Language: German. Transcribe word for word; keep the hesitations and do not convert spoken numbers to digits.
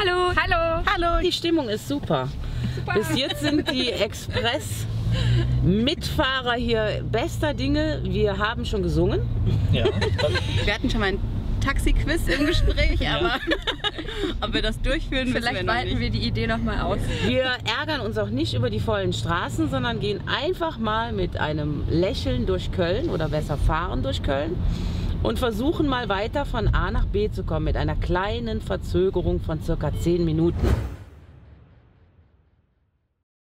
Hallo. Hallo. Hallo. Die Stimmung ist super. super. Bis jetzt sind die Express-Mitfahrer hier bester Dinge. Wir haben schon gesungen. Ja. Wir hatten schon mal ein Taxi-Quiz im Gespräch, ja. aber ob wir das durchführen, vielleicht wir noch weiten nicht. wir die Idee noch mal aus. Wir ärgern uns auch nicht über die vollen Straßen, sondern gehen einfach mal mit einem Lächeln durch Köln oder besser fahren durch Köln und versuchen mal weiter von A nach B zu kommen mit einer kleinen Verzögerung von circa zehn Minuten.